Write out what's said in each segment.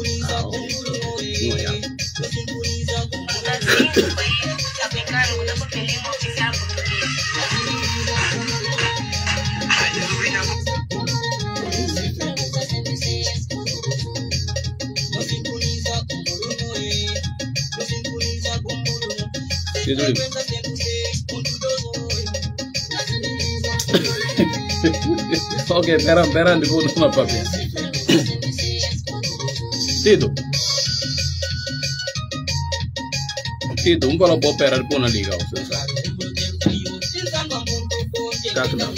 Ok, peran di buno na papel. Tito, un po' la può per alcuna liga, o se sa. Cazzo no.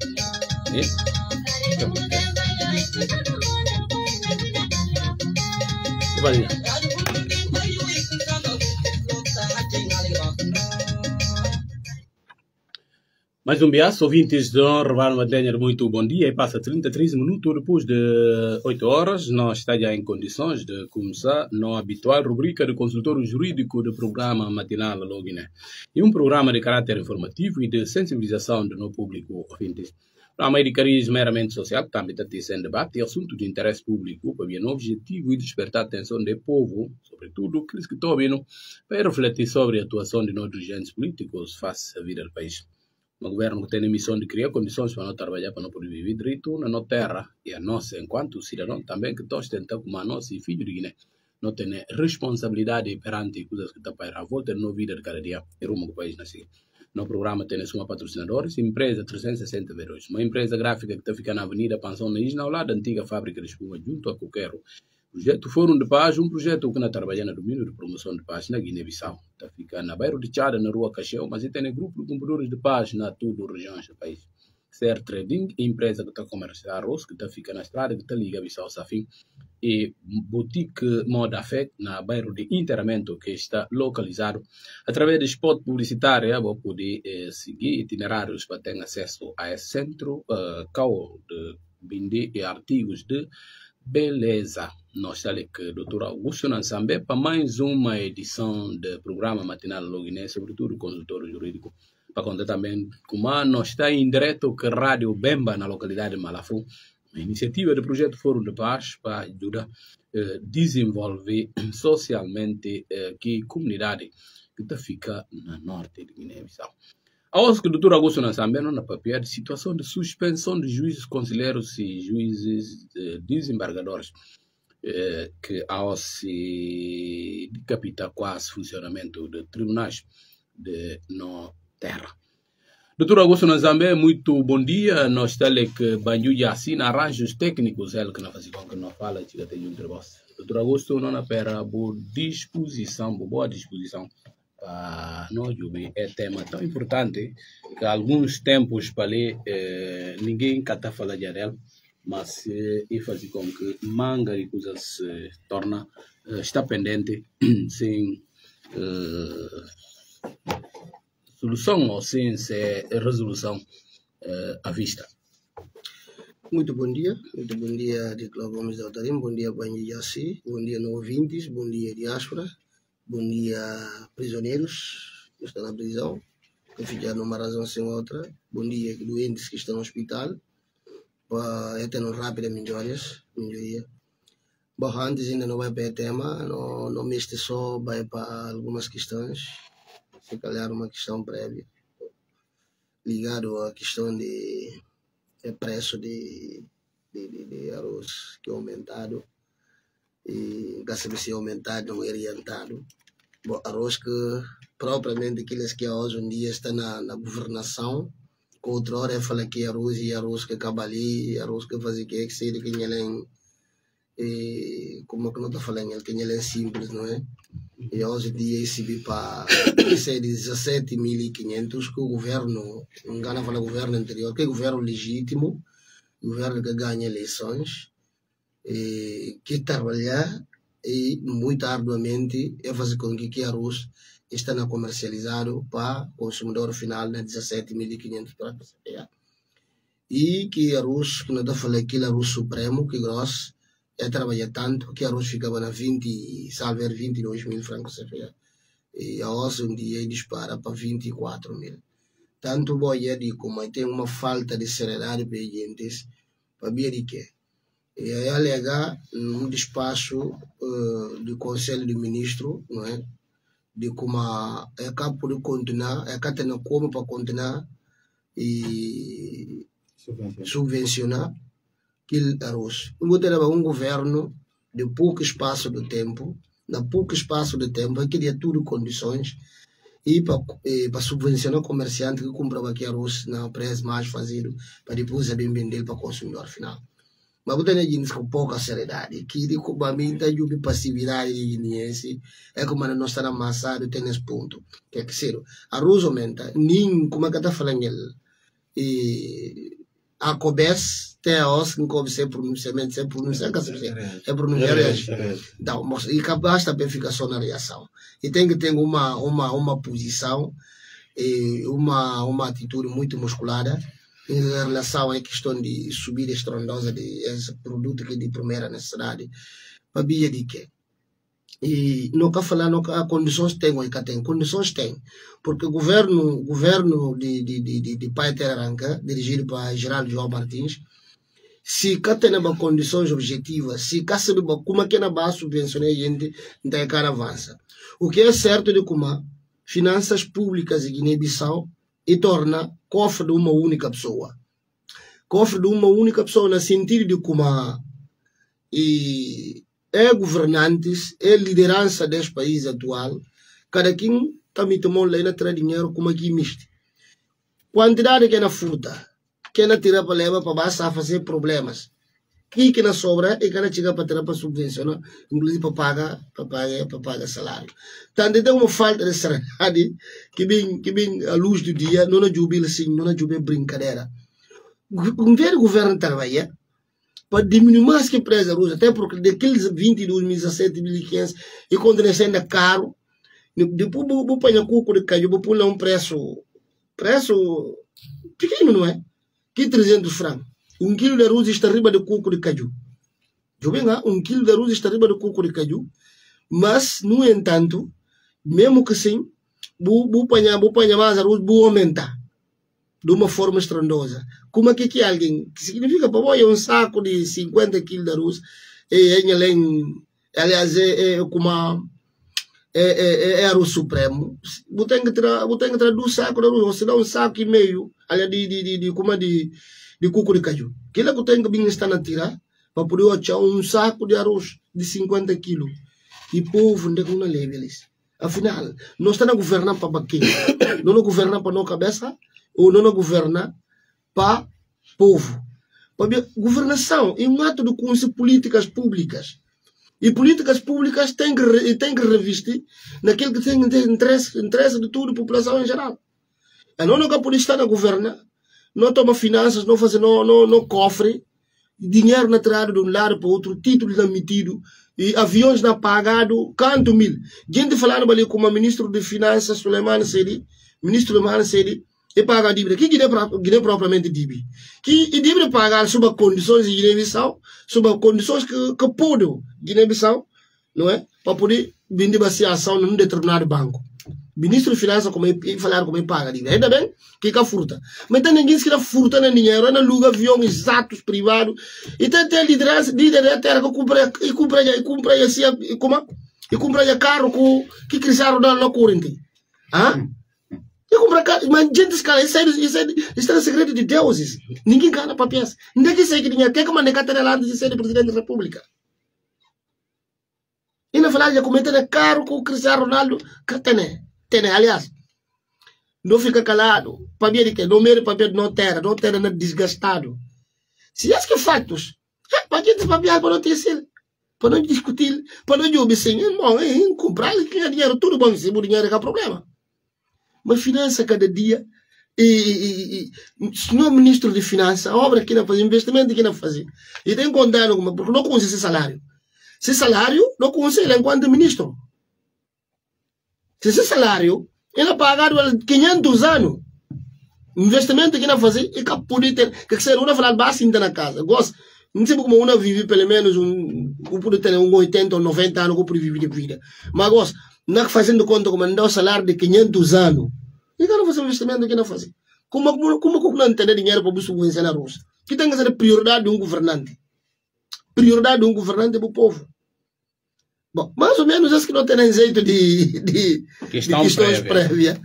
Vai lá. Mais bias, ouvintes de Revar Madenha, muito bom dia. E passa 33 minutos depois de 8 horas. Nós estamos já em condições de começar a habitual rubrica de consultório jurídico do programa matinal Logine. E um programa de caráter informativo e de sensibilização do nosso público ouvintes. O programa de cariz meramente social, que também está sendo debate e assunto de interesse público, para o objetivo de despertar a atenção do povo, sobretudo aqueles que estão ouvindo, para refletir sobre a atuação de nossos dirigentes políticos face à vida do país. O governo tem a missão de criar condições para nós trabalhar, para nós poder viver direito na nossa terra e a nossa, enquanto cidadão, também que nós tentamos, como a nossa filho de Guiné, nós temos responsabilidade perante coisas que estão para a volta da nossa vida de cada dia e rumo ao país nascer. No programa tem uma patrocinadora, empresa 360 Veros, uma empresa gráfica que está ficando na Avenida Pensão na Isla, ao lado da antiga fábrica de espuma, junto a Coqueiro. Projeto Fórum de Paz, um projeto que está trabalhando no domínio de promoção de paz na Guiné-Bissau. Está ficando na bairro de Tchada, na rua Caixão, mas tem um grupo de cumpridores de paz na toda a região do país. Ser Trading, empresa que está comerciando arroz, que está ficando na estrada, que está ligada a Bissau Safim. E Boutique Moda Fé, na bairro de Interamento, que está localizado. Através de spot publicitário, vou poder seguir itinerários para ter acesso a esse centro, de vender e artigos de beleza. Nós estamos aqui, a doutora Augusto Nansambe, para mais uma edição do programa matinal Logine, sobretudo consultório jurídico. Para contar também como nós estamos em direto com a Rádio Bemba, na localidade de Malafu, a iniciativa do projeto Fórum de Paz para ajudar a desenvolver socialmente que comunidade que fica no norte de Guiné-Bissau. A OSC, o doutor Augusto Nansambe, na papel de situação de suspensão de juízes conselheiros e juízes desembargadores, que a OSC decapita quase o funcionamento de tribunais de nossa terra. Doutor Augusto Nansambe, muito bom dia. Nós estamos que banho já assim arranjos técnicos, ele que não faz com que não fala, chega até junto de vós. Doutor Augusto, não para boa disposição, para nós é tema tão importante que há alguns tempos para ler ninguém está falando dele, mas e fazer com que manga e coisas se torna está pendente sem solução ou sem resolução à vista. Muito bom dia de Cláudio Gomes de Altarim, bom dia Banho Yassi, bom dia ouvintes, bom dia diáspora. Bom dia, prisioneiros que estão na prisão, que ficaram numa razão sem outra. Bom dia, doentes que estão no hospital, para ter rápida melhoria. Bom, antes ainda não vai para o tema, não mexe só, vai para algumas questões, se calhar uma questão prévia, ligado à questão de preço de arroz que é aumentado. E se aumentado, não é orientado. Bom, arroz que propriamente aqueles que hoje em dia estão na governação, que outra hora fala que arroz que acaba ali, arroz que faz que seja que ele como que não está falando, que ele é simples, não é? E hoje em dia recebi para 17.500 que o governo, não engana falar governo anterior, que é governo legítimo, governo que ganha eleições, que trabalhar e muito arduamente é fazer com que arroz esteja comercializado para o consumidor final na 17.500 para e que arroz, quando eu falei aquele arroz supremo, que grosso, é trabalhar tanto que arroz ficava na 22 mil francos e a hoje um dia dispara para 24 mil. Tanto bom é de como tem uma falta de seriedade para gente, para ver de que E alega num despacho do Conselho de Ministros, não é? De como é cá por continuar, é cá tem como para continuar e subvencionar aquele arroz. Eu ter um governo de pouco espaço de tempo, na pouco espaço de tempo, é que tinha tudo condições e para subvencionar o comerciante que comprava aquele arroz na preço mais fazido para depois bem vender para o consumidor final. Mas você tem gente com pouca seriedade, que de cobamento de passividade de é como nós estamos amassados tem nesse ponto. Que é que ser, arroz aumenta, nem como é que está falando ele, e a cobes tem a os que cobre sem pronunciamento, sem pronunciar, é pronunciar, então, e capaz também fica só na reação. E tem que ter uma posição, uma atitude muito musculada em relação à questão de subida estrondosa de esse produto que é de primeira necessidade. Para via de quê? E não quer falar, não há condições tem, ou tem condições tem, porque o governo de Pai Terranca, dirigido para Geraldo João Martins, se cá tem condições objetivas, se cá sabe como é que na base subvencionar a gente, então é cara avança. O que é certo de como finanças públicas em Guiné-Bissau e torna cofre de uma única pessoa. Cofre de uma única pessoa no sentido de como é governantes, é liderança desse país atual, cada quem está me tomando lá e traz dinheiro como aqui misto. Quantidade que é na fruta, que é na tirar para levar para basta fazer problemas. Que na sobra e que na chega para tirar para subvencionar, inclusive para pagar salário. Tanto tem uma falta de serenidade que vem à luz do dia, não é jubilo assim, não é jubilo brincadeira. O governo trabalha para diminuir mais que a empresa russa, até porque daqueles 22.017, 1.500 e quando sendo caro, depois vou pôr cuco de caju, vou pôr um preço pequeno, não é? Que 300 francos. 1 quilo de arroz está riba de coco de caju. Eu venho, 1 quilo de arroz está riba de coco de caju, mas, no entanto, mesmo que sim, vou apanhar mais arroz, vou aumentar de uma forma estrondosa. Como é que alguém, que significa para um saco de 50 quilos de arroz, aliás, é arroz supremo. Vou ter que tirar 2 sacos de arroz, ou se dá 1 saco e meio, aliás, de coco de caju. Aquilo que eu tenho que estar a tirar para poder achar 1 saco de arroz de 50 quilos. E povo onde não leva eles. Afinal, nós estamos a governar para quem? Não governar para nossa cabeça ou não governar para povo. Para governação é um ato de conseguir políticas públicas. E políticas públicas têm que revestir naquilo que tem interesse de toda a população em geral. E não pode estar a governar. Não toma finanças, não faz, não cofre, dinheiro na tirada de um lado para outro, títulos emitidos, e aviões na pagado, canto mil. Gente falando ali com o ministro de Finanças, ministro Suleiman Sedi, e paga a dívida. Que Guiné propriamente dívida? Que dívida pagar sob condições de Guiné-Bissau, sob condições que pode Guiné-Bissau, não é? Para poder vender a ação num determinado banco. Ministro de Finanças falaram como paga a dívida. Ainda bem que é furta. Mas tem ninguém que furta no dinheiro, não aluga aviões exatos privados. E tem liderança, líder da terra que compra carro que cresceram na corrente. E compra carro, mas gente, isso é segredo de deuses. Ninguém ganha papéis. Ninguém sei que dinheiro. Quem que manda cá lá de ser presidente da República? E na verdade, já comentam carro com o Cristiano Ronaldo, que tem, aliás. Não fica calado. Papel de quê? Não mere papel não terra não desgastado. Se é que fatos, para que esse papel para não ter para não discutir, para não jogar sem, comprar, ganhar dinheiro, tudo bom, se o dinheiro é problema. Mas finança cada dia, senhor ministro de Finanças, a obra que não faz, investimento que não faz. E tem contado, porque não consegue esse salário. Esse salário, não consegue enquanto ministro. Se esse salário, ele é pagado 500 anos. Investimento que não faz, e que pode ter, que ser uma falar básica na casa. Gosto, não sei como uma vive pelo menos pode ter 80 ou 90 anos, que pode viver de vida. Mas gosto, não fazendo conta como não salário de 500 anos. E que não faz investimento que não faz. Como não tem dinheiro para subvencionar a Rússia? Que tem que ser a prioridade de um governante. prioridade de um governante para o povo. Bom, mais ou menos acho que não tem jeito de questões prévias.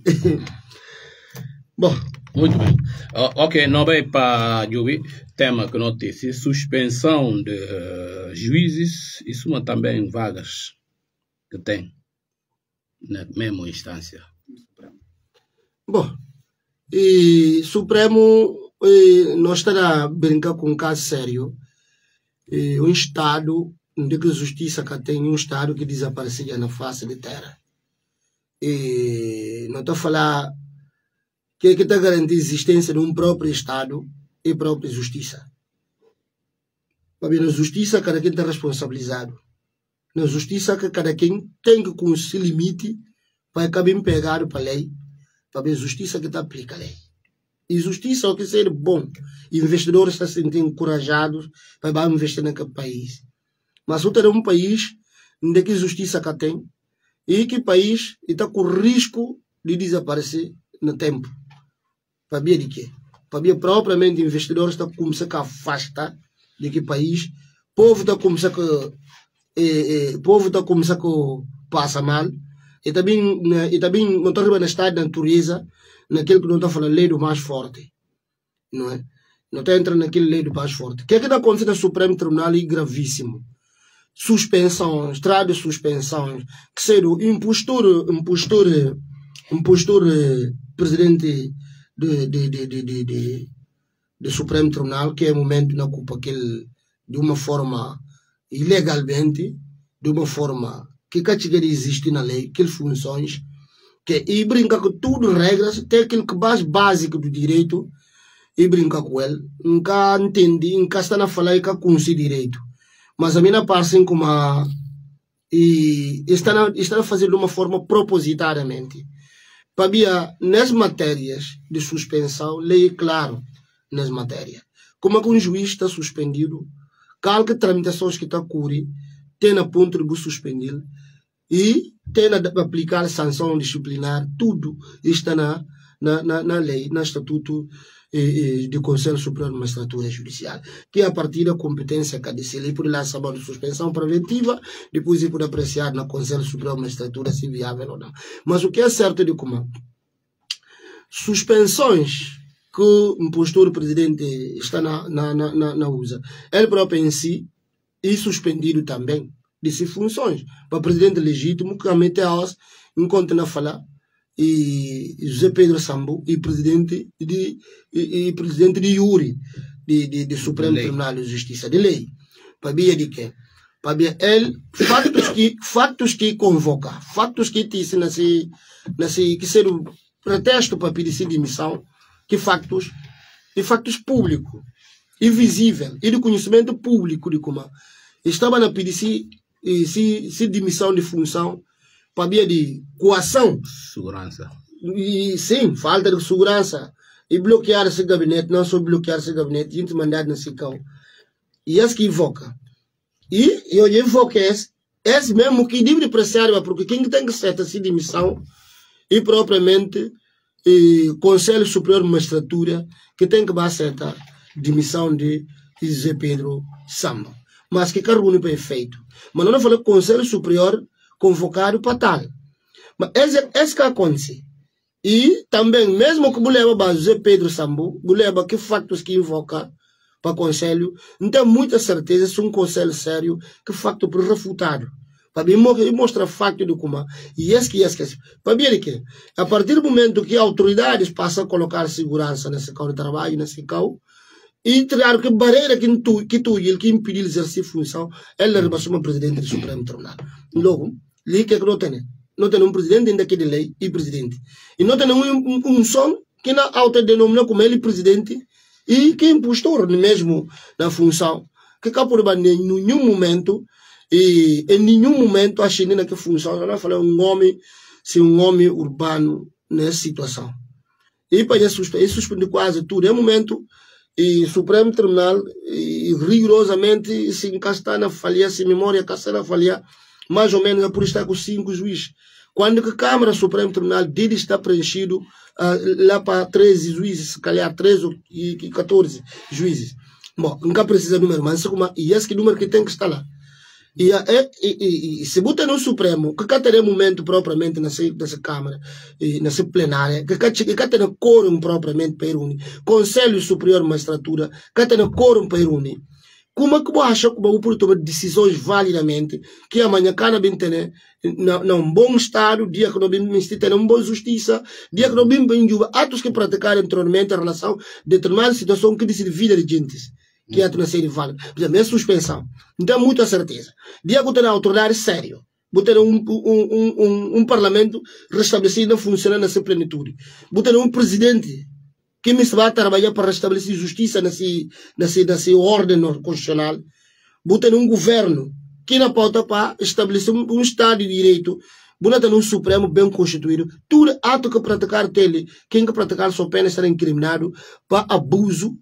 Bom. Muito bem. Ok, não vai para Jubi. Tema que não disse, suspensão de juízes e suma também vagas que tem na mesma instância. Bom, e Supremo não estará a brincar com um caso sério. Um Estado, onde a justiça que tem um Estado que desaparecia na face da terra. E não estou a falar que está a garantir a existência de um próprio Estado e própria justiça. Mas na justiça, cada quem está responsabilizado. Na justiça, que cada quem tem que conseguir limite para acabar pegado para a lei, para a justiça que está aplica a lei. E justiça é o que ser bom. Investidores estão se sentindo encorajados para investir naquele país. Mas outro é um país onde que justiça que tem e que país está com risco de desaparecer no tempo. Para ver de quê? Para ver propriamente investidores estão começando a afastar de que país. Povo está começando a passar mal. E também não está no estado da natureza, naquele que não está falando lei do mais forte. Não é? Não está entrando naquele lei do mais forte. O que é que está acontecendo no Supremo Tribunal é gravíssimo. Suspensões, trade suspensões, que ser o impostor presidente do Supremo Tribunal, que é o momento na culpa que ele, de uma forma ilegalmente, de uma forma que categoria existe na lei, aquelas funções, que e brinca com tudo regras, tem aquilo que mais básico do direito, e brinca com ele, nunca entendi, nunca está na falar e com esse direito. Mas a minha parte como está a fazer de uma forma propositadamente. Para nas matérias de suspensão, lei claro nas matérias. Como é que um juiz está suspendido, qualquer tramitações que está a curir, tem a ponto de suspender e tem a aplicar sanção disciplinar, tudo está na lei, no Estatuto do Conselho Superior de Magistratura Judicial, que é a partir da competência que a lei por lá saber de suspensão preventiva, depois pode apreciar na Conselho Superior de Magistratura se viável ou não. Mas o que é certo de como suspensões que o impostor presidente está na usa, ele próprio em si e suspendido também dessas funções. Para o presidente legítimo, que a Meteos encontra na fala, e José Pedro Sambu, e presidente de Yuri, de Supremo Tribunal de Justiça de Lei. Para ver de quê? Para ver ele, fatos que convoca, fatos que disse que ser o pretexto para pedir demissão, que fatos públicos, e visível, e de conhecimento público de como estava na pedir se demissão de função para via de coação. Segurança. E sim, falta de segurança. E bloquear esse gabinete, não só bloquear esse gabinete, a gente mandar nesse cão. E esse que invoca. E eu invoco esse mesmo que deve apreciar, porque quem tem que ser essa demissão e propriamente Conselho Superior de Magistratura que tem que aceitar demissão de José Pedro Sambu. Mas que cargo não é feito. Mas não falei Conselho Superior convocado para tal. Mas esse que acontece. E também, mesmo que o leva José Pedro Sambu, o leva que fatos que invoca para o Conselho, não tem muita certeza se um Conselho sério que facto por refutado. Para mostrar facto de como. E esse. Para ver que, a partir do momento que autoridades passam a colocar segurança nesse carro de trabalho, nesse carro, e claro que barreira que impede de exercer função, ela rebaixou o presidente do Supremo Tribunal. Logo, ali que não tem. Não tem um presidente ainda que de lei e presidente. E não tem um som que não autodenomina como ele presidente e que é impostor mesmo na função. Que cá por em nenhum momento, em nenhum momento a China que função, eu não falei um homem urbano nessa situação. E para isso suspende quase tudo. É um momento e o Supremo Tribunal rigorosamente se encastar na falha, se memória casar na falha, mais ou menos é por estar com 5 juízes. Quando a Câmara Supremo Tribunal dele está preenchido lá para 13 juízes, se calhar 13 e 14 juízes. Bom, nunca precisa de número, mas e esse número que tem que estar lá. E se botar no Supremo, que cá terá momento propriamente nessa Câmara, nessa plenária, que cá terá quórum propriamente para unir, Conselho Superior de Magistratura, cá terá quórum para unir. Como é que você acha que você pode tomar decisões validamente, que amanhã cada bem tem num bom estado, dia que não bem ter uma boa justiça, dia que não bem atos que praticaram anteriormente em relação a determinada situação que decide vida de gente, que é na série válida. Por exemplo, é suspensão. Então, muita certeza. Dia que tem autoridade sério, você ter um parlamento restabelecido, funcionando nessa plenitude. Você ter um presidente que me vai trabalhar para restabelecer justiça nessa ordem constitucional. Botar um governo que na pauta para estabelecer um Estado de Direito. Botar um Supremo bem constituído. Tudo ato que praticar dele, quem que praticar sua pena será incriminado para abuso.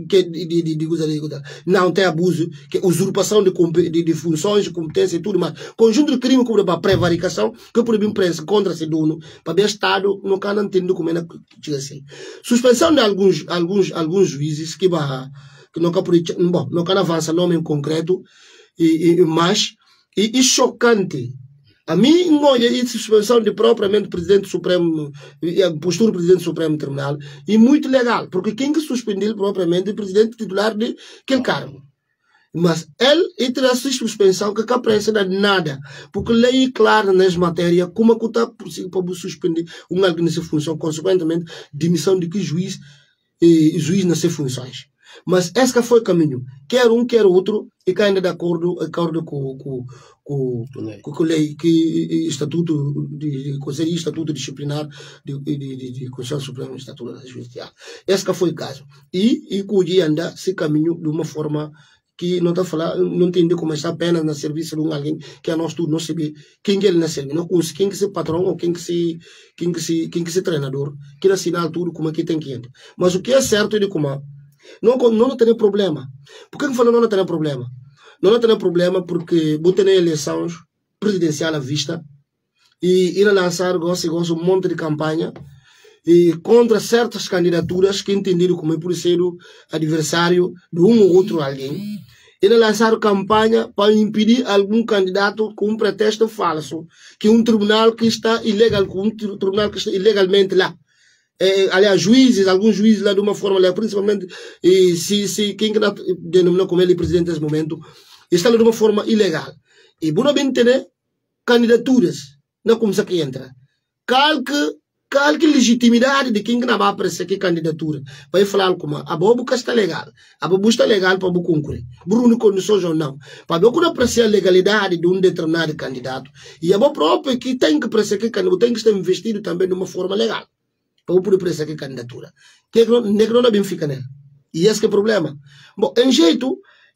Não tem abuso, que usurpação de funções, de competência e tudo mais. Conjunto de crime como para prevaricação, que por bem preso contra esse dono, para bem Estado, não can entender como é que assim. Suspensão de alguns juízes que não can avançar nome em concreto, mas chocante. A mim, olha, a suspensão de propriamente Presidente Supremo, a postura do Presidente Supremo Tribunal, e muito legal, porque quem que suspendeu propriamente é o Presidente titular de aquele cargo. Mas ele terá suspensão que não precisa de nada, porque lei clara nas matérias como é que está possível para suspender uma alguém nessa função, consequentemente, demissão de que juiz nessas funções. Mas esse foi o caminho. Quer um, quer outro, e cá ainda de acordo com a lei, que estatuto de Conselho Estatuto Disciplinar de Conselho Supremo de Estatuto da Justiça. Esse foi o caso. E que o dia anda se caminho de uma forma que não está falando, não entende como está apenas na serviço de alguém que a nós tudo não sabe quem ele na serve, não quem que se patrão ou quem que se treinador, que assinar tudo como é que tem que ir. Mas o que é certo é de como não tem problema. Por que eu falo não tem problema? Não tem problema porque botei na eleições presidencial à vista e ir lançar um monte de campanha e contra certas candidaturas que entenderam como por ser adversário de um ou outro alguém. E lançar campanha para impedir algum candidato com um pretexto falso, que um tribunal que está ilegal, ilegalmente lá. Aliás, alguns juízes lá de uma forma, aliás, principalmente se quem denominou como ele presidente nesse momento, está lá de uma forma ilegal. E por não bem ter candidaturas, não como se que entra. Calque legitimidade de quem não vai aparecer aqui candidatura. Vai falar como a boca está legal. A boca está legal para o concorrer. Bruno condições ou não. Para não apreciar a legalidade de um determinado candidato. E a boca própria que tem que apreciar que candidato tem que estar investido também de uma forma legal. Para o poder apreciar que candidatura. Que não bem fica nela. E esse que é o problema. Bom, em jeito,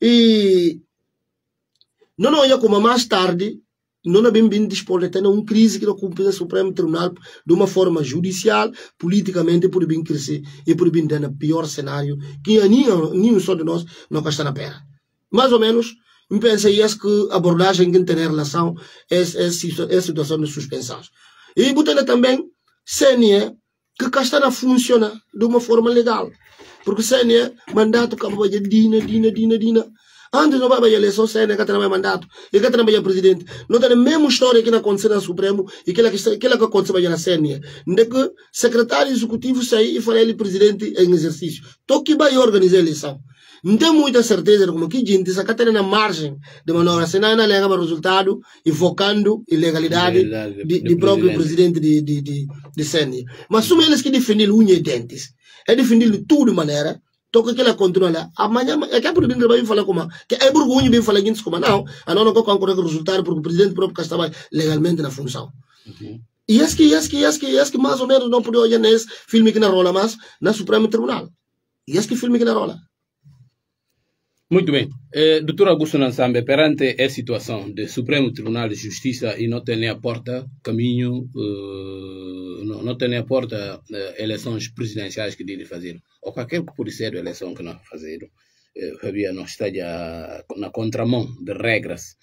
não olha como mais tarde, não é bem disposto a ter uma crise que não cumpre o Supremo Tribunal de uma forma judicial, politicamente, por bem crescer e por bem ter no pior cenário, que nenhum só de nós não está na pena. Mais ou menos, eu penso que a abordagem que tem em relação a essa situação de suspensão. E botando também CNE, que cá funciona de uma forma legal. Porque CNE, mandato que vai dina. Antes não vai para a eleição, CNE que tem mandato, e que tem presidente. Não tem a mesma história que aconteceu no Supremo e que aconteceu na CNE. De que secretário executivo sair e falar ele presidente em exercício. Então que vai organizar a eleição. Não tem muita certeza de como que gente está cá na margem de manobra, senão não leva o resultado, invocando ilegalidade de próprio presidente de CNE. Mas são eles que defendem unha e dentes. É defender tudo de maneira que ela continua lá. Amanhã, é que a política vai falar como que é burgunho bem falar isso como não. A não concorda com o resultado porque o presidente próprio estava legalmente na função. E esse que mais ou menos não pode olhar nesse filme que não rola mais na Supremo Tribunal. E esse que filme que não rola. Muito bem. Doutor Augusto Nansambe, perante a situação do Supremo Tribunal de Justiça e não tem a porta caminho, não tem a porta eleições presidenciais que deve fazer, ou qualquer que pode ser a eleição que nós fazer, havia não está já na contramão de regras,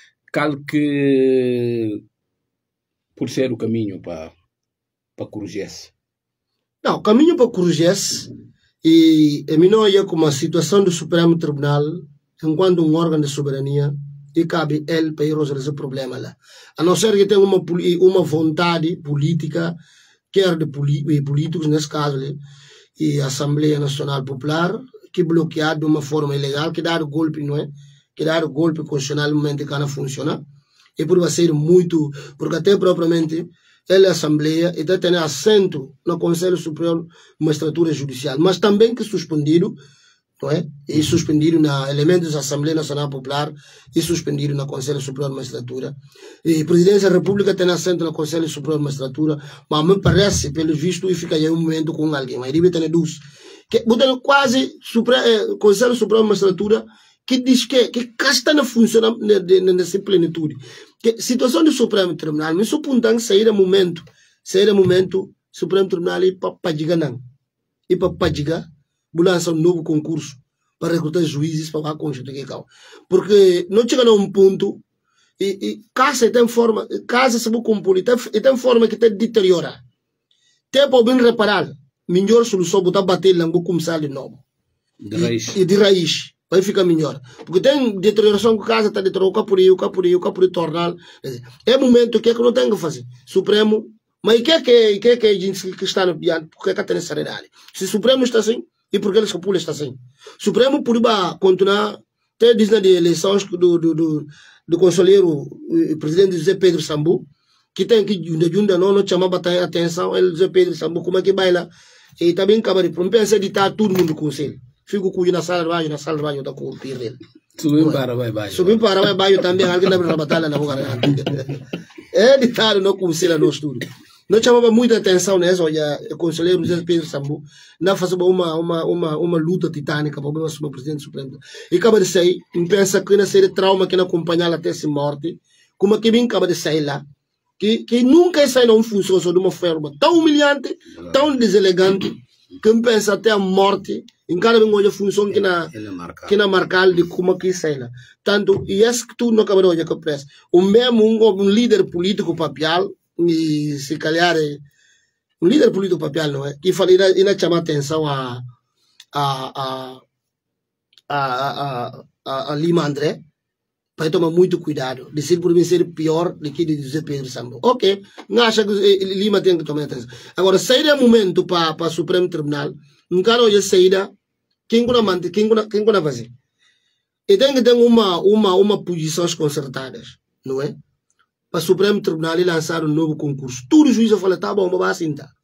que por ser o caminho para corrigir-se. Não, o caminho para corrigir-se E a mim não é como a situação do Supremo Tribunal, enquanto um órgão de soberania, e cabe ele para resolver esse problema lá. A não ser que tenha uma vontade política, quer de políticos, nesse caso, e a Assembleia Nacional Popular, que bloquear de uma forma ilegal, que dá o golpe, não é? Que dá o golpe constitucional no momento que não funciona. E por ser muito, porque até propriamente, ele é a Assembleia e tem assento no Conselho Superior de Magistratura Judicial, mas também que suspendido, não é? E suspendido na elementos da Assembleia Nacional Popular e suspendido no Conselho Superior de Magistratura. E a Presidência da República tem assento no Conselho Superior de Magistratura, mas me parece, pelo visto, e fica aí um momento com alguém, mas ele tem dois. Que botam quase Conselho Superior de Magistratura que diz que está não funciona nessa plenitude. Que situação do Supremo Tribunal, me supuntam que sair momento, Supremo Tribunal e para diga não. E para diga, lançar um novo concurso para recrutar juízes para a Constituição. Porque não chega a um ponto, e casa tem forma, casa se vai compor, e tem forma que te deteriora. Tem para bem reparar, melhor solução botar bater lá, vou começar de novo. E de raiz. Vai ficar melhor. Porque tem deterioração que a casa está deteriorando, tornar. É momento que não tem que fazer. Supremo, mas o que é a gente que está no piano? Porque que tem essa realidade? Se o Supremo está assim, e por que o está assim? Supremo poderia continuar, até diz na eleições do conselheiro, o presidente José Pedro Sambu, que tem que junta não chamar a atenção, ele José Pedro Sambu, como é que vai lá? E também acaba de pensa de estar todo mundo no conselho. Fico com na sala de baixo, eu estou com o pirrel. Subim para baixo. Subim para baixo também, alguém deve batalha na boca. É de estar no conselho no estúdio. Não chamava muita atenção nessa, olha, o conselheiro José Pedro Sambu, não fazia uma luta titânica para o presidente supremo. E acaba de sair, pensa que na série trauma que não acompanhava até se morte, como é que vem acaba de sair lá, que nunca sai não funciona de uma forma tão humilhante, tão deselegante, que pensa até a morte, em cada vez olha a função que na marcar de como que sai lá. Tanto, e esse que tu não acaba de olhar que pensa, o mesmo um líder político papel, e se calhar um líder político papel, não é? Que fala, irá chamar atenção a Lima André, para tomar muito cuidado, de ser por mim ser pior do que de José Pedro Sambu. Ok, não acha que Lima tem que tomar atenção. Agora, sair é momento para o Supremo Tribunal, não quero olhar saída, quem vai fazer? E tem que ter uma posição concertadas, não é? Para o Supremo Tribunal e lançar um novo concurso. Tudo os juízes falam, tá bom, vamos assim, tá.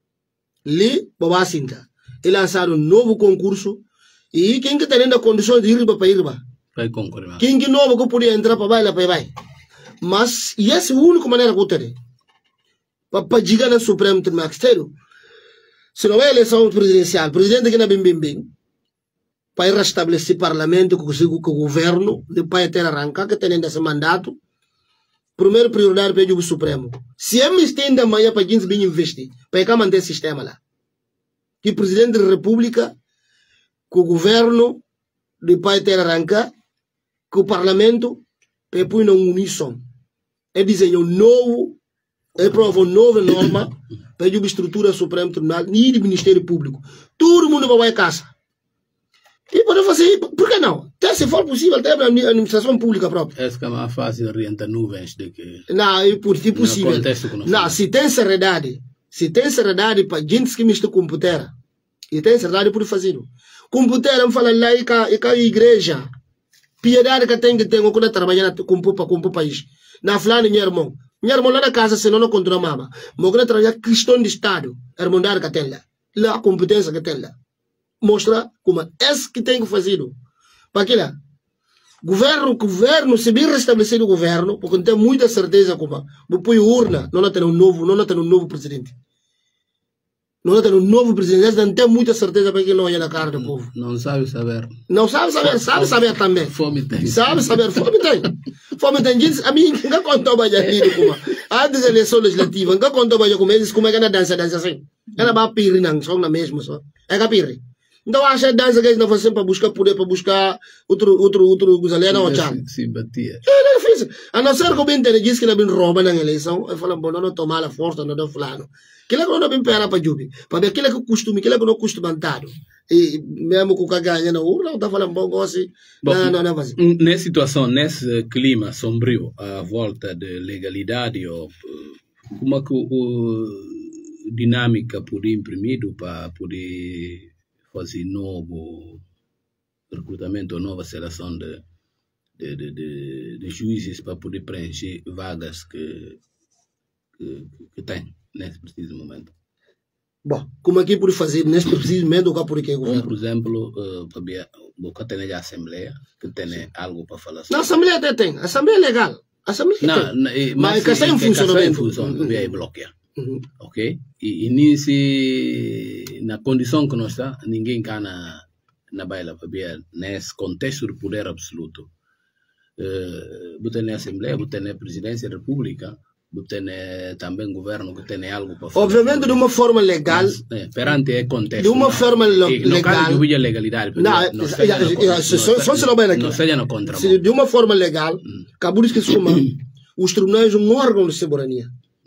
E lançar um novo concurso, e quem que tem ainda condições de ir para ir para vai concorrer. Quem que novo que podia entrar para vai. Mas, e essa é a única maneira que eu tenho. Para chegar no Supremo Tribunal, se não é eleição presidencial, o presidente que não é bem, para restabelecer o parlamento, com o governo, depois ter arrancar, que tem esse mandato, primeiro prioridade para o Supremo. Se é mistério amanhã para a gente bem investir, para manter o sistema lá. Que o presidente da República, com o governo, depois ter arrancar, que o parlamento para pôr na uníssono. É desenhar um novo, é provar uma nova norma para a estrutura do Supremo Tribunal e do Ministério Público. Todo mundo vai a casa. E pode fazer, por que não? Até se for possível, até a administração pública própria. É que é mais fácil orientar nuvens do que... Não, é possível. Não, se tem seriedade para gente que mexe com computador, e tem seriedade por fazer. Computador, eu falo lá, e a igreja, piedade que tem quando trabalhar com o país. Na flana, minha irmã lá na casa, senão não controla a mama. Mas quando trabalhar cristão de Estado, a irmandade que tem lá, a competência que tem lá. Mostra como é esse que tem que fazer. Para que lá? Governo, se bem restabelecer o governo, porque não tem muita certeza como vou pôr urna, não tem um novo presidente. Não tem muita certeza para que não olha na cara do povo. Não sabe saber. Sabe saber também. Fome tem. Sabe saber, fome tem. Gente, a mim, nunca contou para gente como. Antes da eleição legislativa, nunca contou para como eles como é que ela dança assim. Ela vai pirri, não, só na mesma só. É que pirri. Então, acho que dança que eles não fazem para buscar poder, para buscar outro gozalena ou tchau. Simpatia. É difícil. A não ser que o bem diz que ele vem rouba na eleição, eu falo, bom, não tomar a força, não dá fulano. Aquilo que não vem para Jubi. Para ver aquilo que costume, aquilo que não costuma andado. e mesmo com o ganha na urna, está falando bom gosto, não faz. Nessa situação, nesse clima sombrio, à volta de legalidade, como é que a dinâmica pode imprimir para poder fazer novo recrutamento, nova seleção de juízes para poder preencher vagas que tem nesse preciso momento? Bom, como é que pode fazer nesse preciso momento ou por que governo? Por exemplo, você tem a Assembleia, que tem algo para falar sobre. Na Assembleia até tem, a Assembleia é legal. A Assembleia tem. Mas que está em funcionamento. Via bloquear. Ok? E nisso, na condição que nós está, ninguém está na baila para ver nesse contexto de poder absoluto. Você tem a Assembleia, você tem a Presidência da República, você tem também governo que tem algo para fazer. Obviamente de uma forma legal. Perante é contexto. De uma forma legal. Não caso legalidade. Não se não bem aqui. Não seja no contra. De uma forma legal, acabou de esquecer os tribunais um órgão de soberania.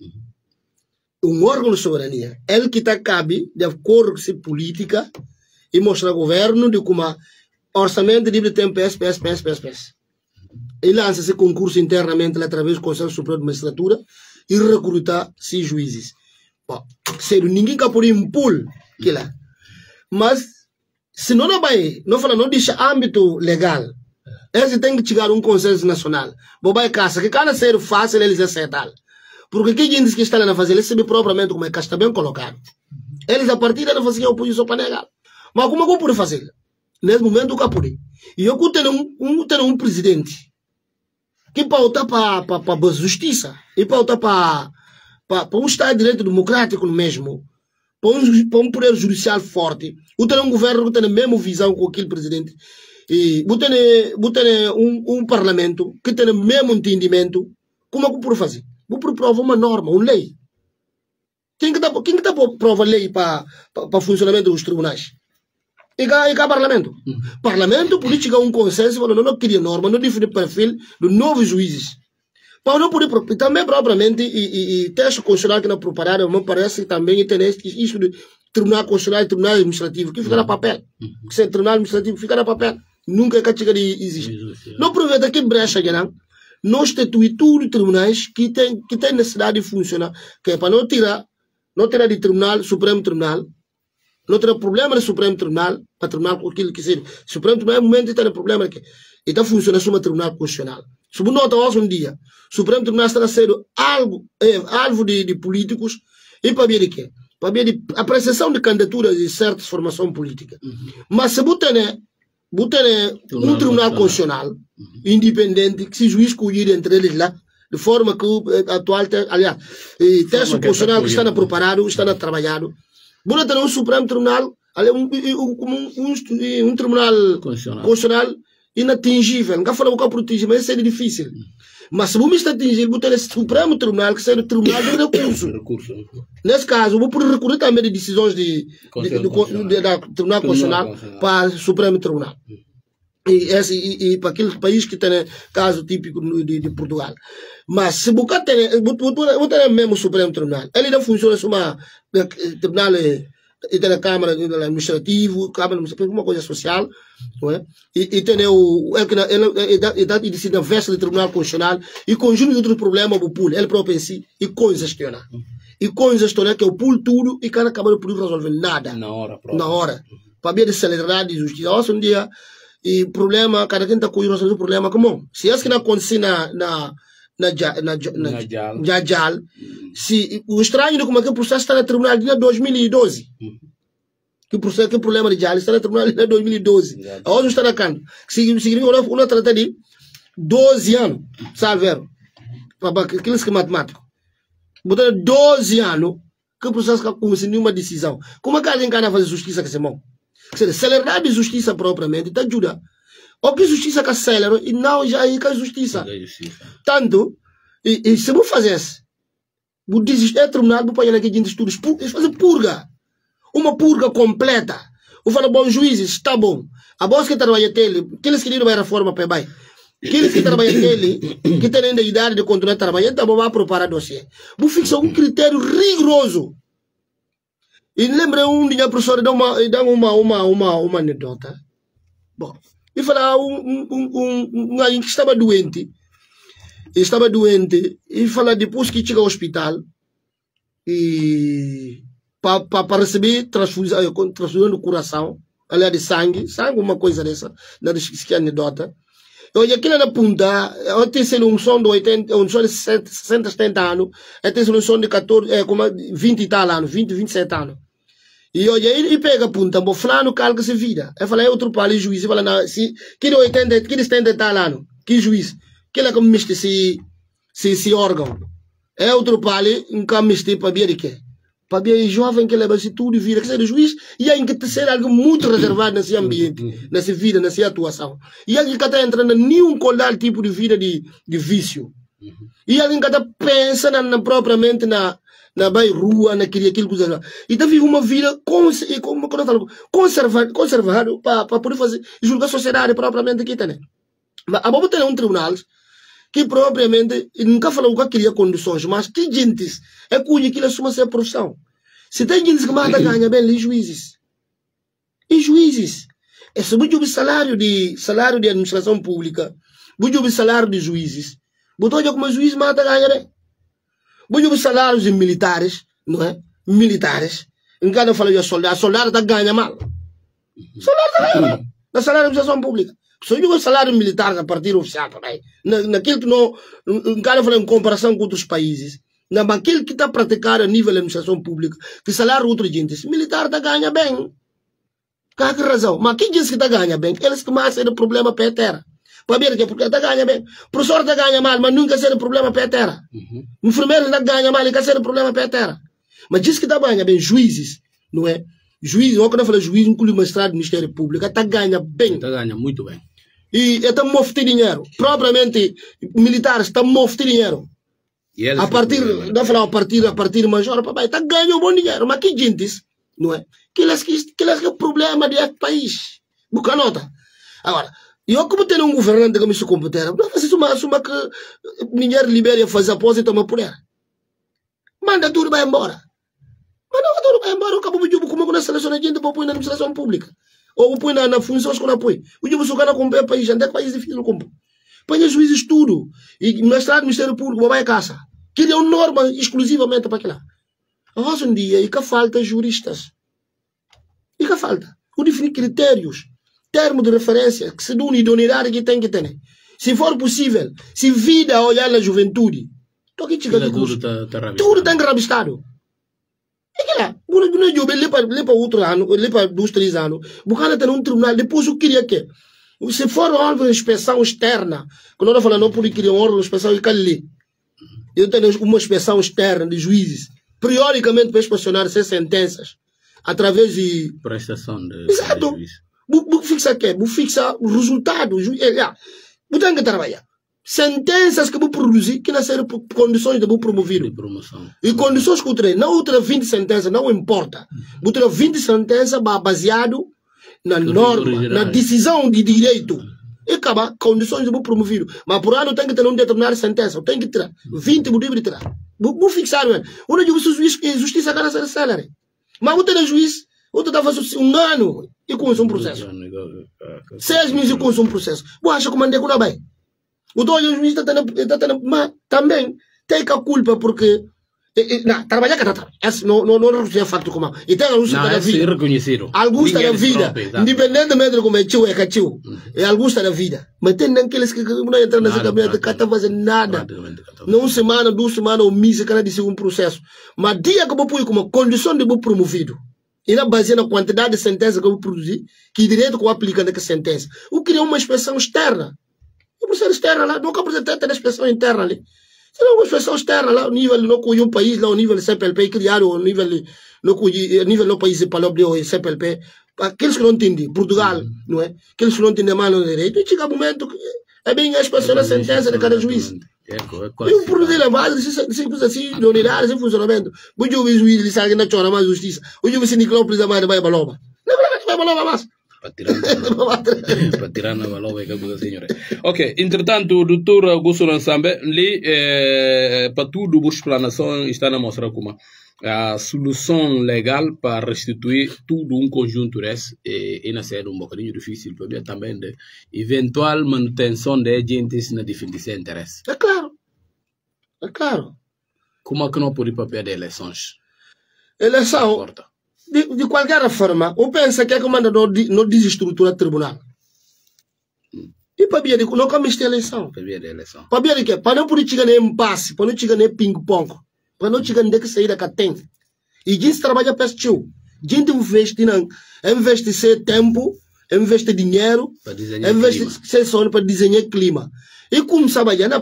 Um órgão de soberania. Ele que está cabe de acordo com a política e mostra ao governo de como orçamento de tempo PS. Ele lança esse concurso internamente através do Conselho Superior de Magistratura e recruta 6 juízes. Bom, sério, ninguém quer por impul que lá. Mas, se não vai, não deixa âmbito legal, eles têm que chegar a um consenso nacional. Bobai caça, que cada ser fácil eles aceitar. Porque quem diz que está lá na fazer, eles sabem propriamente como é que está bem colocado. Eles a partir da fazer a oposição para negar. Mas como é que eu pude fazer? Nesse momento, o que eu pude. E eu tenho um presidente que pauta para a justiça, e pauta para um Estado de Direito democrático mesmo, para um poder judicial forte. Eu tenho um governo que tem a mesma visão com aquele presidente. E eu tenho um parlamento que tem o mesmo entendimento. Como é que eu posso fazer? Eu provo uma norma, uma lei. Quem que dá prova lei para o funcionamento dos tribunais? E cá parlamento. Parlamento político é um consenso, não cria norma, não define perfil de novos juízes. Para não poder, também propriamente, e texto constitucional que não preparado, me parece também tem isso de tribunal constitucional e tribunal administrativo, que fica na papel. Se tribunal administrativo fica na papel, nunca é que chega de existir. Não aproveita que brecha, não institui tudo tribunais que tem necessidade de funcionar, que é para não tirar de tribunal, Supremo Tribunal. Não tem problema no Supremo Tribunal, para Tribunal com aquilo que seja. Supremo Tribunal é um momento que tem problema aqui. Então funciona como Tribunal Constitucional. Se você nota hoje um dia, Supremo Tribunal está sendo alvo de políticos e para ver de quê? Para ver de apreciação de candidaturas de certas formações políticas. Mas se você tem um Tribunal Constitucional independente, que se juiz escolhido entre eles lá, de forma que o atual, aliás, texto constitucional que está preparado, está trabalhado. Você tem um Supremo Tribunal, um Tribunal Constitucional inatingível. Não falo que é proteger, mas é difícil. Mas se você está atingível, você tem o Supremo Tribunal, que é o Tribunal de Recurso. Nesse caso, você pode recorrer também de decisões da Tribunal Constitucional para o Supremo Tribunal. E para aquele país que tem caso típico de Portugal. Mas se você tem mesmo o Supremo Tribunal, ele não funciona como tribunal e tem a Câmara Administrativa, Câmara Administrativa, uma coisa social, não é? E tem ele decide na veste do Tribunal Constitucional e conjunto de outros problemas do pool, ele próprio em si, e congestionar. E congestionar que é o pool tudo e cada Câmara não pode resolver nada. Na hora. Para ver de celeridade e justiça. Hoje um dia, e problema, cada quem está com o problema, como? Se é que não acontece na JAL, se o estranho como é que o processo está no tribunal de 2012. Que problema de JAL está no tribunal de 2012. Hoje está na canto. Significa uma trata de 12 anos, sabe? Aquilo que é matemático. Botar 12 anos que o processo está com nenhuma decisão. Como é que alguém quer fazer justiça com esse mão? Celeridade de justiça propriamente te ajuda. O que justiça que acelera e não já é que justiça. Tanto, e se você fazesse, você desistir do tribunal, você pode ir estudos, fazer purga. Uma purga completa. Você fala, bom, juízes, está bom. A voz que trabalha dele, aqueles que não vai reforma para baixo. Aqueles que trabalham dele, que têm ainda a idade de continuar trabalhando, então vai preparar dossiê. Você fixa um critério rigoroso. E lembra dia professor dá uma anedota. Bom, e falar alguém que estava doente. E fala depois que chega ao hospital e para receber transfusão do coração, aliás de sangue, uma coisa dessa, que é anedota. Hoje aquilo na punta, eu tenho um som de 80, um som de 60, 70 anos, eu tenho um som de 20 e tal anos, 20, 27 anos. E hoje ele pega a punta, vou falar no calco se vira. Eu falei, outro pali juiz, eu falei, não, se, que de 80, que de 70 tal anos, que juiz, que ele é como miste esse órgão. É outro pali, nunca miste para ver de quê. Para ver jovem que leva-se tudo e vira, que seja juiz, e aí que ser algo muito reservado nesse ambiente, nessa vida, nessa atuação. E alguém que está entrando em nenhum qualquer tipo de vida de vício. E alguém que está pensando propriamente na rua, naquilo que usa lá. E está vivendo uma vida conservada para poder fazer, julgar a sociedade propriamente aqui também. Mas a boa tem um tribunal que propriamente nunca falou que queria condições, mas que gente é cuja que ele assuma essa profissão. Se tem gente que mata ganha bem, e juízes. E juízes. É sobre o salário de administração pública, o salário de juízes. Botou como juiz mata ganha bem. O salário de militares, não é? Militares. Em cada fala de soldado tá ganha mal. Soldado tá ganha mal. Na salário de administração pública. Só o salário militar a partir oficial também. Naquilo que não. Cara fala em comparação com outros países. Naquilo que está praticado a nível da administração pública, que salário outro gente, militar está ganha bem. Qual que razão? Mas quem diz que está ganha bem? Eles que mais serem problema para a terra. Para ver que porque está ganha bem. Professor está ganha mal, mas nunca será problema para a terra. Enfermeiro está ganha mal, nunca será problema para a terra. Mas diz que está ganha bem. Juízes, não é? Juízes, quando eu falo juiz, inclui magistrado do Ministério Público, está ganha bem. Está ganha muito bem. E está mofte dinheiro. Propriamente, militares estão mofte dinheiro. A partir, não falar a partir major, papai, está ganhando bom dinheiro. Mas que gente, não é? Que eles que problema de país. Boca nota. Agora, eu como tenho um governante que me se computer, não faço uma que ninguém libera fazer após e toma poder. Manda tudo vai embora. Manda tudo vai embora. Eu acabo de como na seleção de gente para pôr na administração pública. Ou põe na função que não apoio. O dia você quer comprar país, onde é que país difícil compra? Põe juízes tudo. E mestrado do Ministério Público, vai a caça. Que deu norma exclusivamente para aquilo. Hoje em dia, e que falta juristas. E que falta? O definir critérios, termos de referência, que se dão idoneidade que tem que ter. Se for possível, se vida olhar na juventude, tudo está enrabistado. É que lá, não jogo ele para outro ano, ele para 2, 3 anos. Bucana tem um tribunal, depois eu queria que se for uma inspeção externa, quando eu falo não por criar uma inspeção ali, eu tenho uma inspeção externa de juízes, periodicamente para inspecionar essas sentenças, através de prestação de exato. Vou fixar o quê? Vou fixar o resultado. Vou ter que trabalhar. Sentenças que vou produzir que não serão condições de vou promover. E condições que eu terei. Não eu terei 20 sentenças, não importa. Vou ter 20 sentenças baseado na norma, na decisão de direito. E acaba condições de vou promover. Mas por ano eu tenho que ter uma determinada sentença. Eu tenho que tirar 20 vou livre tirar. Vou fixar, mano. Onde eu sou juiz, justiça ganha ser salário. Mas eu tenho juiz, eu tenho que fazer 1 ano e começou um processo. 6 meses e começou um processo. Você acha que eu mandei com bem? O dono juiz está tendo, mas também tem que a culpa porque trabalhar que não não fato como e tem alguns está na vida alguns está na vida independentemente de como é tio e alguns está na vida mas tem aqueles que não entram nessa caminhada que não fazem nada não semana 2 semanas ou mês que disse um processo mas dia que eu pôr como condição de promovido e na base na quantidade de sentenças que eu vou produzir que direito que eu aplico naquela sentença eu queria uma inspeção externa. O processo externo lá, nunca precisa ter expressão interna ali. Se não, uma expressão externa lá, o nível no que um país, lá, o nível de CPLP, criado, o nível no país para o CPLP, aqueles que não entendem, Portugal, não é? Aqueles que não entendem mais no direito, e chega um momento que é bem a expressão da sentença de cada juiz. E o problema é base, se assim, de unidade, sem funcionamento. Muito o juiz, ele sabe que não chora mais justiça. O juiz, se Nicolau precisa mais, vai para loba. Não vai para loba mais. para tirar na valova que coisa senhora. Ok, entretanto, o doutor Augusto Lansambe, ali, para tudo, a explanação está a mostrar como a solução legal para restituir tudo conjunto desse e na ser bocadinho difícil, para ver também de eventual manutenção de agentes na defesa de interesse. É claro. É claro. Como é que não pode papel de eleições? Eleição, de qualquer forma, eu penso que é como não desestrutura o tribunal. E para ver, não comiste eleição. Para ver eleição. Para ver que para não poder chegar nem impasse, para não chegar nem ping-pong, para não chegar nem que saída que tem. E gente trabalha para isso. Gente investe seu tempo, investe dinheiro, investe seu sono para desenhar clima. E como sabe já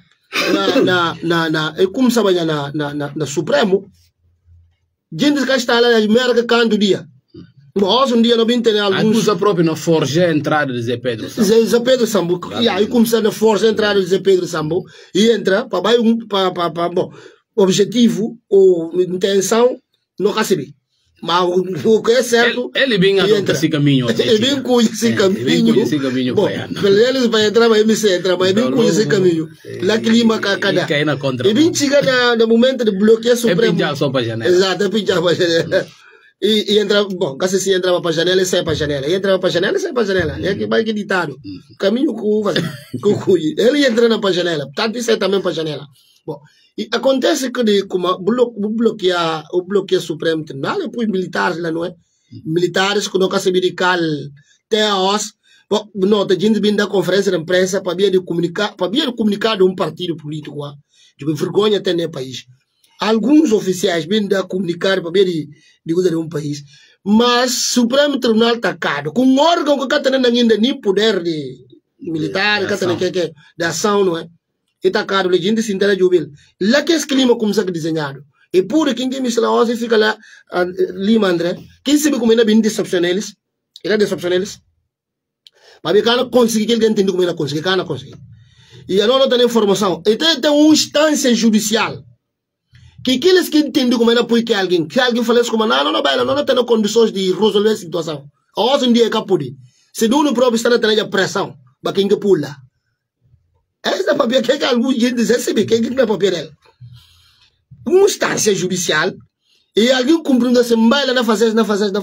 como sabe já na Supremo, gente que está lá na América canto dia. Mas um dia não vem ter alguns. Usa próprio na forja a entrada de Zé Pedro Sambo. Zé Pedro Sambo. E aí começa na forja a entrada de Zé Pedro Sambo e entra para bom objetivo ou intenção não recebi. Mas o que é certo. Ele vem a esse caminho. Ele vem com esse caminho. Bom, eles vai entrar, mas ele se entra, mas vem com esse caminho. Lá clima cada. E vem chegar no momento de bloqueio supremo. É pinjar só para a janela. Exato, é pinjar para a janela. E entra, bom, caso se entrava para a janela e sai para a janela. E entrava para a janela e sai para a janela. É que vai que ditado. Caminho com ele entra na para a janela. Tanto isso é também para a janela. Bom, e acontece que como o bloqueio supremo tribunal, depois militares lá, não é? Militares que não conseguem medicar até os. Bom, não, a gente vem da conferência de imprensa para vir comunicar de um partido político, de vergonha até no país. Alguns oficiais vêm da comunicar para vir de um país, mas o Supremo Tribunal está caro, com um órgão que está tendo ainda nem poder de militar, que está tendo de ação, não é? E está caro, a gente se entera de ouvir. Lá que esse clima começa a desenhar. E por quem me se lá, fica lá, Lima André, quem sabe como ainda bem decepcioneles, ele é decepcioneles. Mas ele não consegue, que ele entende como ele consegue, ele não consegue. E agora não tem informação. E tem uma instância judicial. Que aqueles que entendem como ele apoia que alguém fala como, não tem condições de resolver a situação. Hoje em dia é capudi. Se não próprio está tendo pressão, para quem que pula. Essa papel que algum gente recebe, que é papel dela. Uma instância judicial, e alguém cumprindo essa baila na fazer.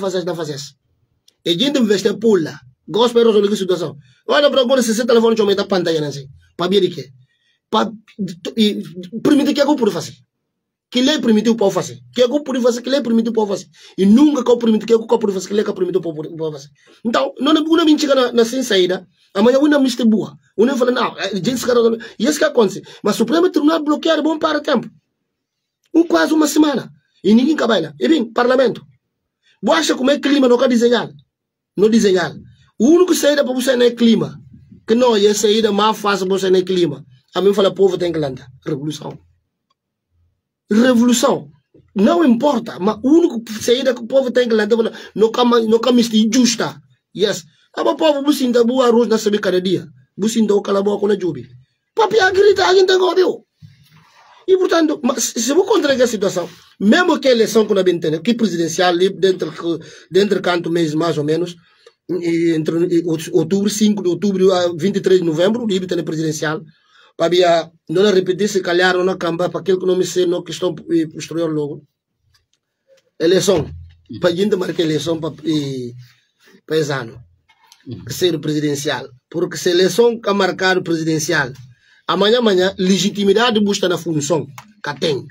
E a gente investe pula. Gosta de resolver a situação. Olha para agora, se você telefone de aumenta a pantalla, não sei. Para ver de quê? Para permitir que eu pode fazer. Que lei permitiu para fazer. Que eu pode fazer, que lei permitiu para fazer. E nunca que eu permitiu que eu pode fazer, que lei permitiu para fazer. Então, não é me chega na sem saída. Amanhã uma mista boa. Uma fala, não, gente se cara. E isso que acontece. Mas o Supremo Tribunal bloquear bom para tempo. Quase uma semana. E ninguém trabalha. E bem, parlamento. Você acha como é clima não quer desenhar? Não desenhar. O único saída para você não é clima. Que não é saída mais fácil para você não é clima. A mim fala, povo tem que andar. Revolução. Revolução. Não importa. Mas o único saída que o povo tem que andar não é justa. Yes. O povo busca boa arroz na sabe cada dia. Busca o calabou com a jubi. Papi a gritar, a gente tem que e portanto, se eu contrair a situação, mesmo que a eleição que nós temos, que presidencial, dentro do canto mês mais ou menos, entre outubro, 5 de outubro a 23 de novembro, o livro tem presidencial, para não repetir, se calhar, não cambar para aquilo que não me sei, não questão posterior logo. Eleição, para a gente marcar eleição para esse ano, ser presidencial, porque se a eleição que marcar o presidencial, amanhã, legitimidade busca na função que tem.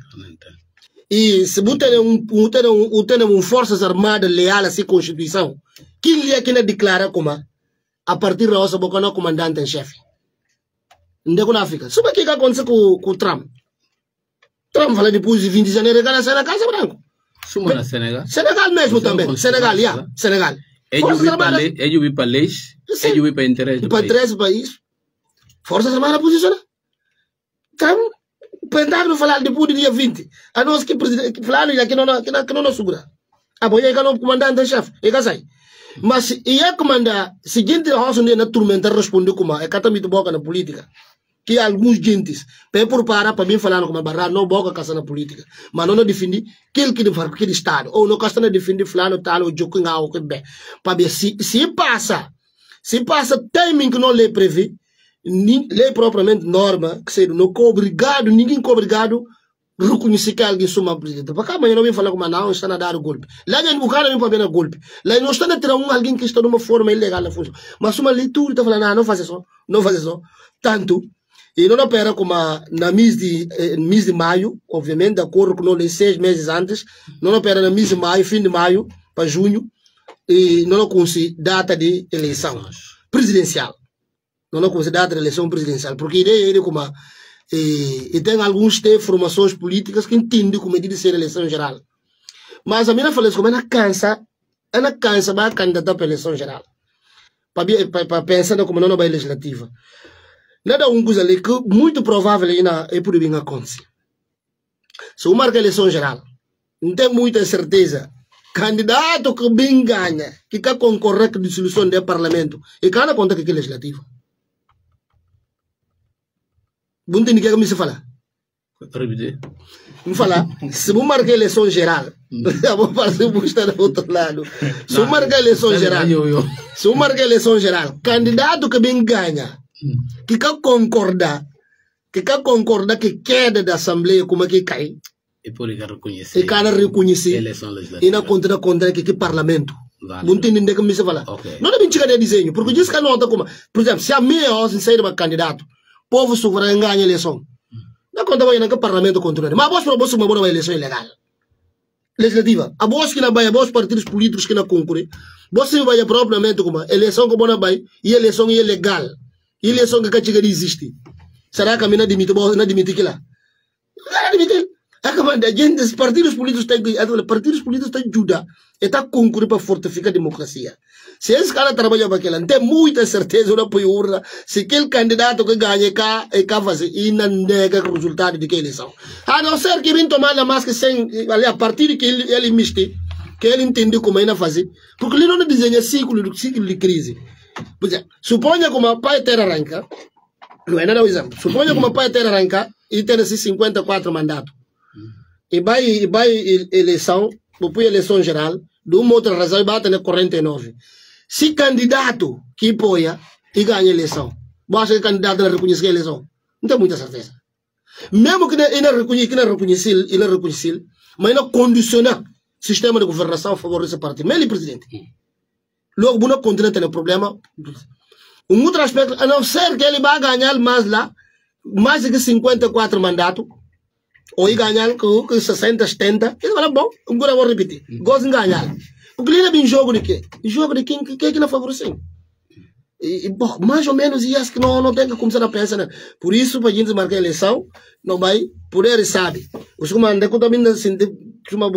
E se você tem forças armadas leais à Constituição, quem é que não declara como a partir da nossa boca não comandante em chefe? Onde na África? Sabe o que aconteceu com o Trump? Trump fala depois de 20 de janeiro, ele sai na Casa Branca. Suma na Senegal? Senegal mesmo também. Senegal, Senegal. Ele vai para leis, ele vai para interesse do país. Para interesse do país. Forças armadas posicionam. Então, o Pentágono falar depois do dia 20. A nós que presidente, falando que não segura. A boia é que não comandante em chefe. É que sai. Mas se ia comandar, se gente roça um dia na tormenta responder como é que está muito boca na política. que alguns gentes prepara para mim falar como barra não boca caça na política, mas não defende aquele que faz aquele estado ou não caça na defende fulano tal ou jogo ngau que bem para ver se passa timing que não lhe prevê lei propriamente norma que seja não obrigado ninguém obrigado reconhecer que alguém suma presidente para cá amanhã não vem falar como não está a dar o golpe lá vem o cara vem para ver o golpe lá não está a tirar alguém que está de uma forma ilegal na função mas uma leitura está falando não faz isso tanto e não opera como na mês de maio, obviamente, de acordo com nós 6 meses antes, não opera na mês de maio, fim de maio, para junho, e não conhece data de eleição presidencial. Não conhece data de eleição presidencial, porque a ideia é como e tem alguns formações políticas que entendem como é de ser eleição geral. Mas a minha fala isso como ela cansa para candidatar para a eleição geral. Para pensar como não vai legislativa. Nada coisa ali que muito provável é por vir acontecer. Se marca a eleição geral, não tem muita certeza. Candidato que bem ganha, que quer concorrer com a dissolução do parlamento, e cada conta que é legislativo. Não tem ninguém que me se falar. Me falar, se eu marcar a eleição geral, eu vou fazer buscar do outro lado. Se eu marcar a eleição geral, candidato que bem ganha, que quer concordar que queda da Assembleia como é que cai e por reconhecer eleição legislativa e na contra que parlamento não tem ninguém que me falar não deve chegar de desenho porque diz que não como por exemplo se a meia hora sem sair de candidato povo soberano ganha a eleição não conta vai que parlamento controla mas a voz uma boa eleição ilegal legislativa a voz que na vai a voz partidos políticos que na concorrem você vai propriamente como eleição que boa vai e eleição ilegal eleição que chega de existir. Será que a mina admite que lá? Não admite. É que a gente, os partidos políticos têm que ajudar e está concorrendo para fortificar a democracia. Se esse cara trabalha para aquilo, não tem muita certeza na urna se aquele candidato que ganha cá é capaz e não nega o resultado de que eleição. A não ser que vem tomar a máscara sem, a partir que ele miste, que ele entende como é fazer, porque ele não desenha ciclo de crise. Por exemplo, suponha como a pai terra arranca, não é nada o exemplo. Suponha como a pai terra arranca e tem esses 54 mandatos. E vai eleição, depois eleição geral, de uma outra razão, e vai ter 49. Se candidato que apoia e ganha a eleição, basta que o candidato não reconheça a eleição. Não tem muita certeza. Mesmo que ele não reconheça, mas não condiciona o sistema de governação a favor desse partido. Mas ele é presidente. Logo, não continua tendo problema. Outro aspecto, a não ser que ele vai ganhar mais de 54 mandatos, ou ganhar com 60, 70, ele vai bom, agora vou repetir, gosto de ganhar. Porque ele é bem jogo de quê? Jogo de quem que não favorece. Bom, mais ou menos, e acho que não tem que começar a pensar, né? Por isso, para a gente marcar a eleição, não vai, por ele sabe. Os comandantes, quando também assim, uma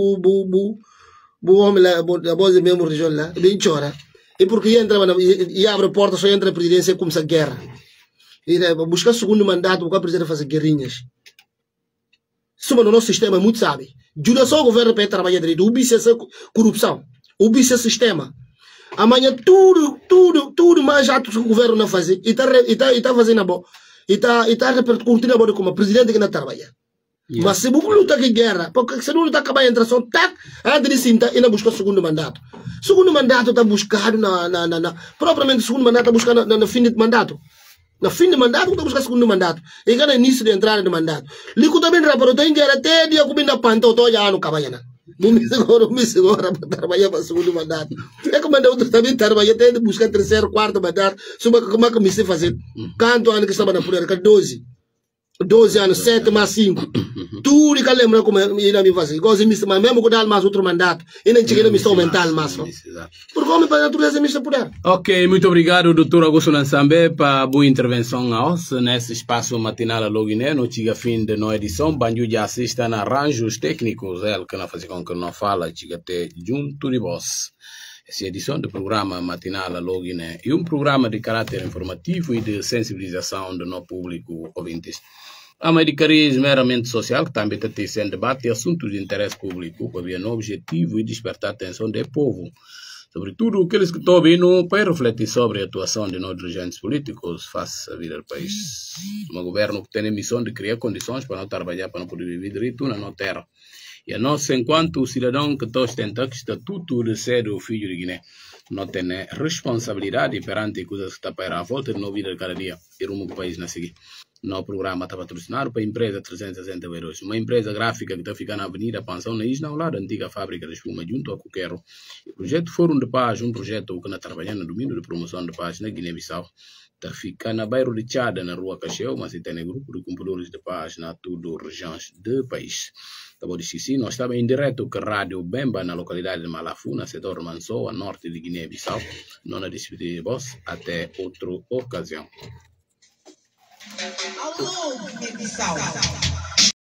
homem lá, a voz mesmo região lá, bem chora. E porque entra e abre a porta, só entra a presidência e começa a guerra. E buscar segundo mandato, o presidente fazer guerrinhas. Isso no nosso sistema é muito sabe. Ajuda só o governo para trabalhar direito. O bicho é corrupção. O bicho é sistema. Amanhã tudo mais atos que o governo não faz. E está fazendo a boa. E está repercutindo a boa como o presidente que não trabalha. Yeah. Mas se você luta com guerra, porque se não luta com a entração, antes de cinta, ele busca o segundo mandato. Segundo mandato está buscado propriamente o segundo mandato está buscado no fim de mandato. No fim de mandato, está buscando o segundo mandato. E no início de entrada de mandato. Lico também rapaz, tem guerra até dia que na panta, eu já no cabanha. Não me segura para trabalhar para o segundo mandato. É como eu também trabalhei até de buscar terceiro, quarto mandato. Como é que me sei fazer? Quanto ano que estava na política? 12 anos, 7 mais 5. Tudo que lembra como ele me fazia. Mas mesmo que dá mais outro mandato, ele não chega a missão mental mais. Porque o homem para a natureza é poder. Ok, muito obrigado, Dr. Augusto Lansambe, para a boa intervenção nesse espaço matinal logo no chega fim de nossa edição. Banjo já assista a arranjos técnicos, ele que não faz com que não fala, chega até junto de vós. Essa edição do programa matinal logo é um programa de caráter informativo e de sensibilização do nosso público ouvintes. A medicaria meramente social, que também tem sendo debate e assuntos de interesse público, que havia no objetivo e despertar a atenção do povo Sobretudo, aqueles que estão vindo para refletir sobre a atuação de nossos dirigentes políticos face à vida do país. Um governo que tem a missão de criar condições para não trabalhar, para não poder viver direito na nossa terra. E a nós, enquanto cidadão que ostenta o estatuto de ser o filho de Guiné, não tem responsabilidade perante coisas que estão para a volta de nossa vida de cada dia e rumo do país na seguir. No programa está patrocinado para a empresa 360 euros, uma empresa gráfica que está ficando na Avenida Pansão, na Isla, ao lado da antiga fábrica de espuma, junto a Coquero. O projeto Fórum de Paz, um projeto que está trabalhando no domínio de promoção de paz na Guiné-Bissau, está ficando na bairro de Tchada, na rua Cacheu, mas tem um grupo de cumpridores de paz na tudo regiões do país. Acabou de assistir, nós estamos em direto com a Rádio Bemba, na localidade de Malafu, na setor Manso, a norte de Guiné-Bissau. Não na despedida de voz, até outra ocasião. Alô, Guiné-Bissau!